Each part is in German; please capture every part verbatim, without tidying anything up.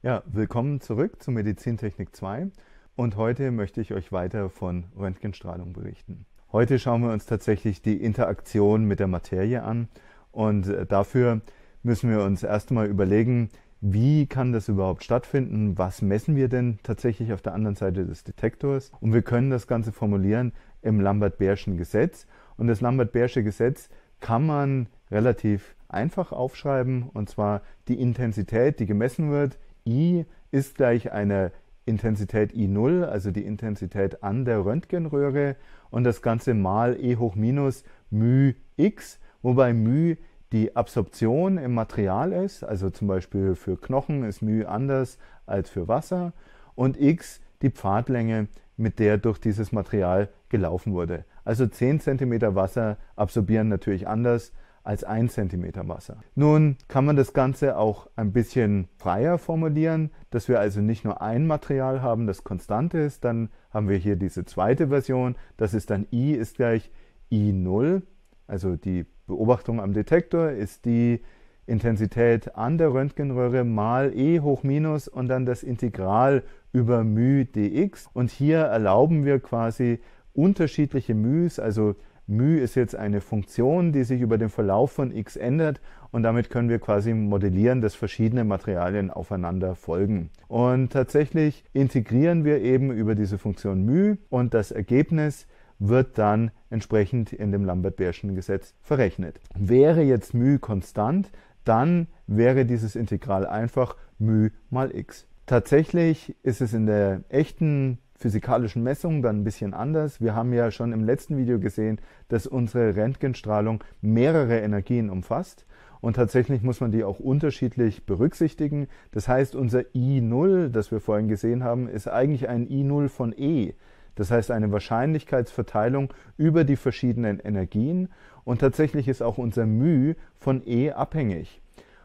Ja, willkommen zurück zu Medizintechnik zwei und heute möchte ich euch weiter von Röntgenstrahlung berichten. Heute schauen wir uns tatsächlich die Interaktion mit der Materie an und dafür müssen wir uns erst einmal überlegen, wie kann das überhaupt stattfinden, was messen wir denn tatsächlich auf der anderen Seite des Detektors, und wir können das Ganze formulieren im Lambert-Beer'schen Gesetz, und das Lambert-Beer'sche Gesetz kann man relativ einfach aufschreiben, und zwar die Intensität, die gemessen wird. I ist gleich eine Intensität I null, also die Intensität an der Röntgenröhre, und das Ganze mal E hoch minus μ x, wobei μ die Absorption im Material ist, also zum Beispiel für Knochen ist μ anders als für Wasser, und x die Pfadlänge, mit der durch dieses Material gelaufen wurde. Also zehn Zentimeter Wasser absorbieren natürlich anders als ein Zentimeter Wasser. Nun kann man das Ganze auch ein bisschen freier formulieren, dass wir also nicht nur ein Material haben, das konstant ist. Dann haben wir hier diese zweite Version, das ist dann I ist gleich I null, also die Beobachtung am Detektor ist die Intensität an der Röntgenröhre mal E hoch minus und dann das Integral über μ dx, und hier erlauben wir quasi unterschiedliche μ's, also μ ist jetzt eine Funktion, die sich über den Verlauf von x ändert, und damit können wir quasi modellieren, dass verschiedene Materialien aufeinander folgen. Und tatsächlich integrieren wir eben über diese Funktion μ, und das Ergebnis wird dann entsprechend in dem Lambert-Beer'schen Gesetz verrechnet. Wäre jetzt μ konstant, dann wäre dieses Integral einfach μ mal x. Tatsächlich ist es in der echten physikalischen Messung dann ein bisschen anders. Wir haben ja schon im letzten Video gesehen, dass unsere Röntgenstrahlung mehrere Energien umfasst, und tatsächlich muss man die auch unterschiedlich berücksichtigen. Das heißt, unser I null, das wir vorhin gesehen haben, ist eigentlich ein I null von E. Das heißt eine Wahrscheinlichkeitsverteilung über die verschiedenen Energien, und tatsächlich ist auch unser μ von E abhängig.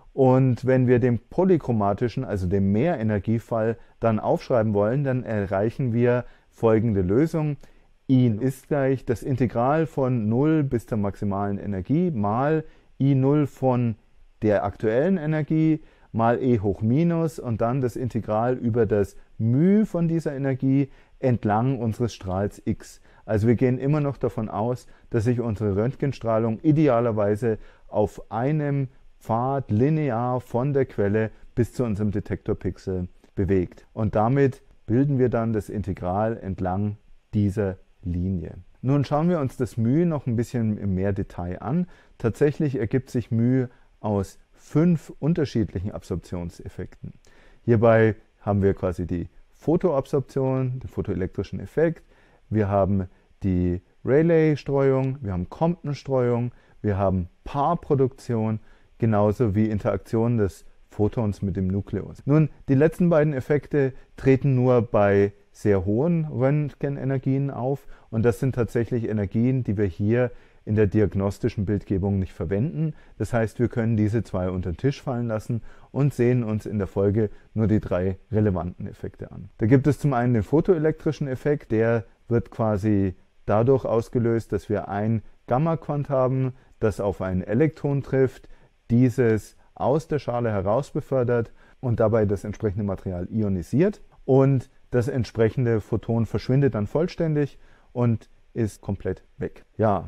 Und wenn wir den polychromatischen, also den Mehrenergiefall, dann aufschreiben wollen, dann erreichen wir folgende Lösung. I ist gleich das Integral von null bis zur maximalen Energie mal I null von der aktuellen Energie mal E hoch minus und dann das Integral über das μ von dieser Energie entlang unseres Strahls x. Also wir gehen immer noch davon aus, dass sich unsere Röntgenstrahlung idealerweise auf einem Pfad linear von der Quelle bis zu unserem Detektorpixel bewegt. Und damit bilden wir dann das Integral entlang dieser Linie. Nun schauen wir uns das μ noch ein bisschen im mehr Detail an. Tatsächlich ergibt sich μ aus fünf unterschiedlichen Absorptionseffekten. Hierbei haben wir quasi die Photoabsorption, den photoelektrischen Effekt, wir haben die Rayleigh-Streuung, wir haben Compton-Streuung, wir haben Paarproduktion, genauso wie Interaktion des Photons mit dem Nukleus. Nun, die letzten beiden Effekte treten nur bei sehr hohen Röntgenenergien auf, und das sind tatsächlich Energien, die wir hier in der diagnostischen Bildgebung nicht verwenden. Das heißt, wir können diese zwei unter den Tisch fallen lassen und sehen uns in der Folge nur die drei relevanten Effekte an. Da gibt es zum einen den photoelektrischen Effekt, der wird quasi dadurch ausgelöst, dass wir ein Gammaquant haben, das auf ein Elektron trifft, dieses aus der Schale heraus befördert und dabei das entsprechende Material ionisiert, und das entsprechende Photon verschwindet dann vollständig und ist komplett weg. Ja,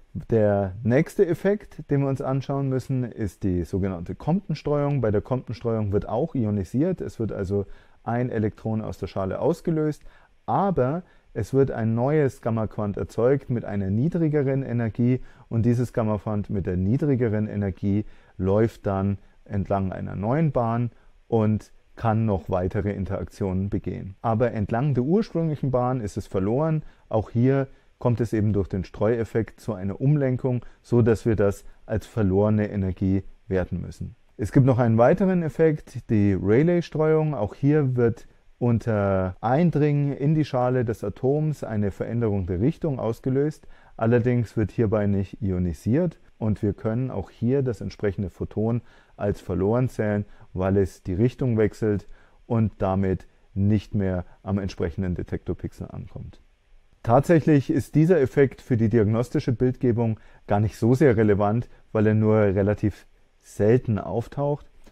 der nächste Effekt, den wir uns anschauen müssen, ist die sogenannte Compton-Streuung. Bei der Compton-Streuung wird auch ionisiert, es wird also ein Elektron aus der Schale ausgelöst, aber es wird ein neues Gammaquant erzeugt mit einer niedrigeren Energie, und dieses Gammaquant mit der niedrigeren Energie läuft dann entlang einer neuen Bahn und kann noch weitere Interaktionen begehen. Aber entlang der ursprünglichen Bahn ist es verloren. Auch hier kommt es eben durch den Streueffekt zu einer Umlenkung, so dass wir das als verlorene Energie werten müssen. Es gibt noch einen weiteren Effekt, die Rayleigh-Streuung. Auch hier wird unter Eindringen in die Schale des Atoms eine Veränderung der Richtung ausgelöst. Allerdings wird hierbei nicht ionisiert, und wir können auch hier das entsprechende Photon als verloren zählen, weil es die Richtung wechselt und damit nicht mehr am entsprechenden Detektorpixel ankommt. Tatsächlich ist dieser Effekt für die diagnostische Bildgebung gar nicht so sehr relevant, weil er nur relativ selten auftaucht.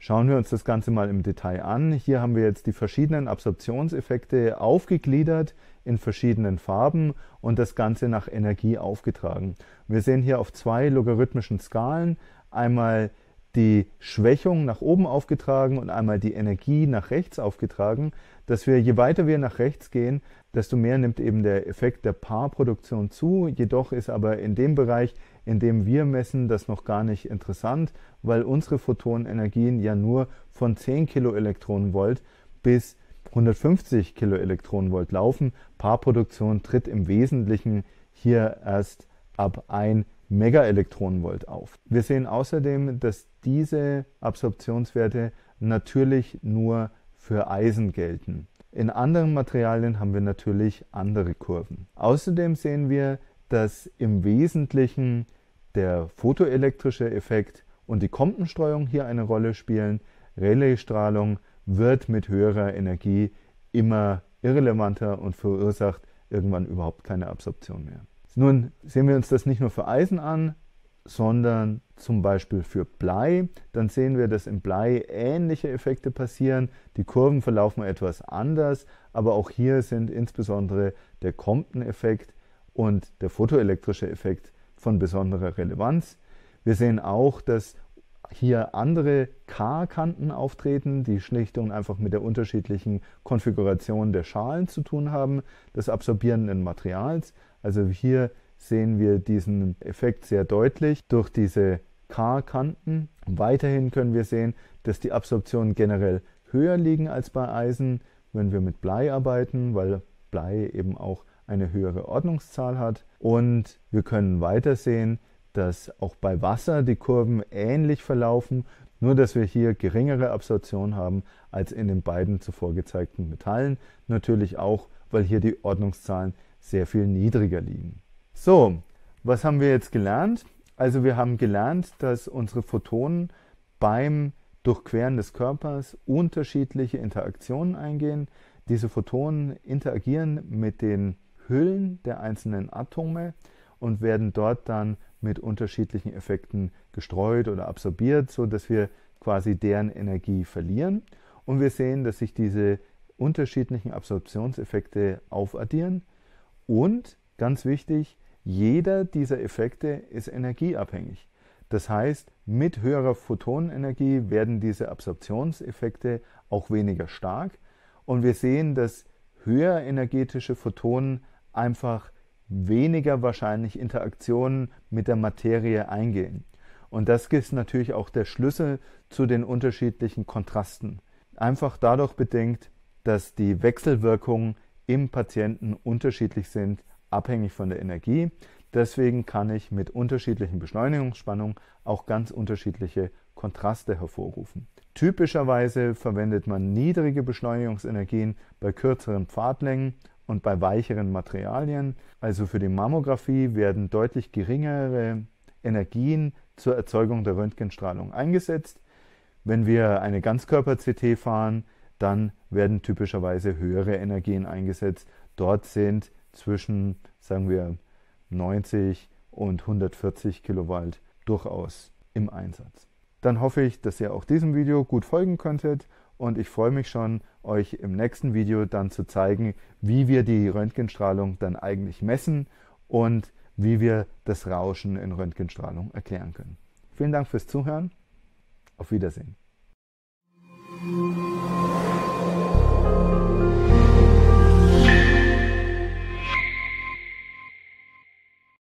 Schauen wir uns das Ganze mal im Detail an. Hier haben wir jetzt die verschiedenen Absorptionseffekte aufgegliedert in verschiedenen Farben und das Ganze nach Energie aufgetragen. Wir sehen hier auf zwei logarithmischen Skalen einmal die Schwächung nach oben aufgetragen und einmal die Energie nach rechts aufgetragen, dass wir, je weiter wir nach rechts gehen, desto mehr nimmt eben der Effekt der Paarproduktion zu. Jedoch ist aber in dem Bereich, in dem wir messen, das noch gar nicht interessant, weil unsere Photonenergien ja nur von zehn Kiloelektronenvolt bis hundertfünfzig Kiloelektronenvolt laufen. Paarproduktion tritt im Wesentlichen hier erst ab ein Megaelektronenvolt auf. Wir sehen außerdem, dass diese Absorptionswerte natürlich nur für Eisen gelten. In anderen Materialien haben wir natürlich andere Kurven. Außerdem sehen wir, dass im Wesentlichen der photoelektrische Effekt und die Comptonstreuung hier eine Rolle spielen. Rayleigh-Strahlung wird mit höherer Energie immer irrelevanter und verursacht irgendwann überhaupt keine Absorption mehr. Nun sehen wir uns das nicht nur für Eisen an, sondern zum Beispiel für Blei. Dann sehen wir, dass im Blei ähnliche Effekte passieren. Die Kurven verlaufen etwas anders, aber auch hier sind insbesondere der Compton-Effekt und der photoelektrische Effekt von besonderer Relevanz. Wir sehen auch, dass hier andere K-Kanten auftreten, die schlicht und einfach mit der unterschiedlichen Konfiguration der Schalen zu tun haben, des absorbierenden Materials. Also hier sehen wir diesen Effekt sehr deutlich durch diese K-Kanten. Weiterhin können wir sehen, dass die Absorptionen generell höher liegen als bei Eisen, wenn wir mit Blei arbeiten, weil Blei eben auch eine höhere Ordnungszahl hat. Und wir können weiter sehen, dass auch bei Wasser die Kurven ähnlich verlaufen, nur dass wir hier geringere Absorption haben als in den beiden zuvor gezeigten Metallen. Natürlich auch, weil hier die Ordnungszahlen sehr viel niedriger liegen. So, was haben wir jetzt gelernt? Also wir haben gelernt, dass unsere Photonen beim Durchqueren des Körpers unterschiedliche Interaktionen eingehen. Diese Photonen interagieren mit den Hüllen der einzelnen Atome und werden dort dann mit unterschiedlichen Effekten gestreut oder absorbiert, sodass wir quasi deren Energie verlieren. Und wir sehen, dass sich diese unterschiedlichen Absorptionseffekte aufaddieren. Und, ganz wichtig, jeder dieser Effekte ist energieabhängig. Das heißt, mit höherer Photonenenergie werden diese Absorptionseffekte auch weniger stark. Und wir sehen, dass höher energetische Photonen einfach weniger wahrscheinlich Interaktionen mit der Materie eingehen. Und das ist natürlich auch der Schlüssel zu den unterschiedlichen Kontrasten. Einfach dadurch bedingt, dass die Wechselwirkungen im Patienten unterschiedlich sind, abhängig von der Energie. Deswegen kann ich mit unterschiedlichen Beschleunigungsspannungen auch ganz unterschiedliche Kontraste hervorrufen. Typischerweise verwendet man niedrige Beschleunigungsenergien bei kürzeren Pfadlängen und bei weicheren Materialien. Also für die Mammographie werden deutlich geringere Energien zur Erzeugung der Röntgenstrahlung eingesetzt. Wenn wir eine Ganzkörper-C T fahren, dann werden typischerweise höhere Energien eingesetzt. Dort sind zwischen, sagen wir, neunzig und hundertvierzig Kilovolt durchaus im Einsatz. Dann hoffe ich, dass ihr auch diesem Video gut folgen könntet und ich freue mich schon, euch im nächsten Video dann zu zeigen, wie wir die Röntgenstrahlung dann eigentlich messen und wie wir das Rauschen in Röntgenstrahlung erklären können. Vielen Dank fürs Zuhören. Auf Wiedersehen.